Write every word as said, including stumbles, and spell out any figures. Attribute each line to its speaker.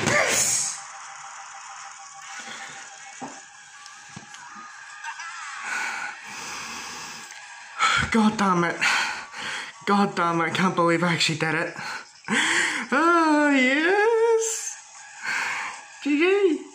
Speaker 1: Yes! God damn it. God damn it, I can't believe I actually did it. Oh, yes! G G!